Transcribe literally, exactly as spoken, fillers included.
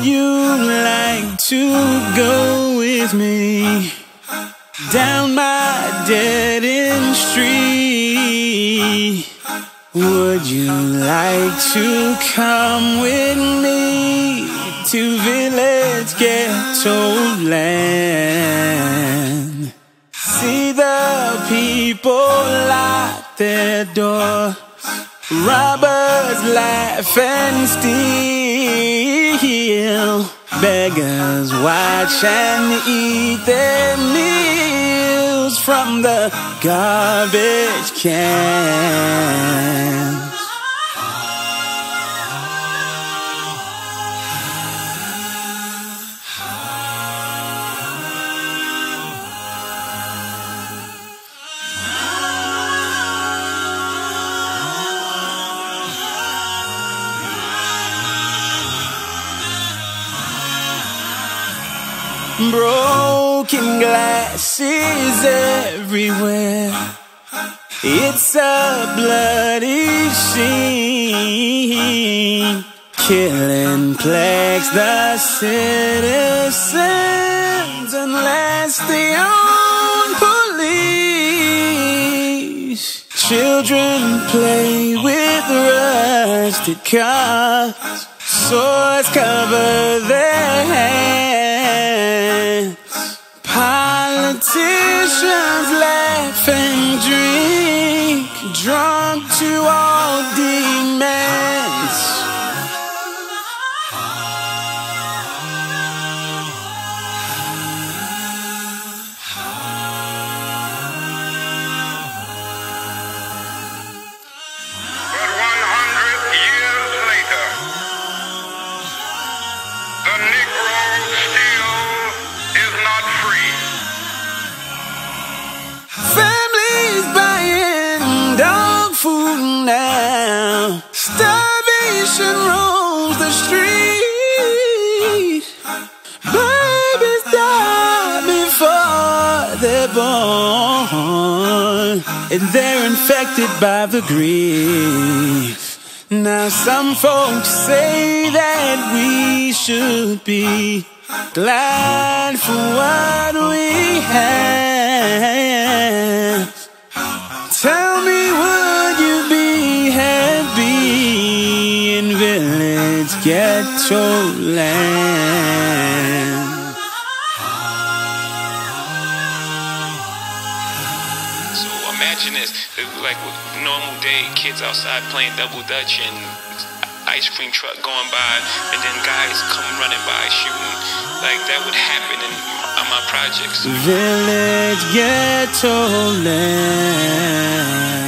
Would you like to go with me down my dead-end street? Would you like to come with me to Village Ghetto Land? See the people lock their doors, robbers laugh and steal, beggars watch and eat their meals from the garbage cans. Broken glasses everywhere, it's a bloody scene. Killing plagues the citizens unless they own police. Children play with rusted cars, swords cover their hands. Politicians laugh and drink, drunk to all demands. But one hundred years later, the Negro still is not free. Families buying dog food now, starvation roams the street. Babies die before they're born, and they're infected by the grief. Now some folks say that we should be glad for what we have. Tell me, would you be happy in Village Ghetto Land? So imagine this, like a normal day, kids outside playing double dutch and ice cream truck going by, and then guys come running by shooting. Like that would happen in, in my projects. Village Ghetto Land.